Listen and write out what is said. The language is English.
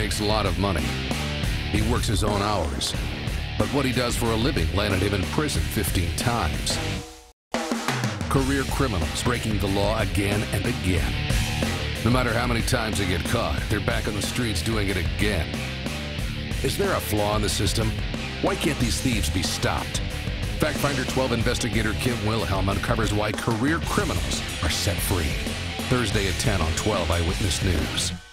makes a lot of money. He works his own hours. But what he does for a living landed him in prison 15 times. Career criminals breaking the law again and again. No matter how many times they get caught, they're back on the streets doing it again. Is there a flaw in the system? Why can't these thieves be stopped? FactFinder12 investigator Kim Wilhelm uncovers why career criminals are set free. Thursday at 10 on 12 Eyewitness News.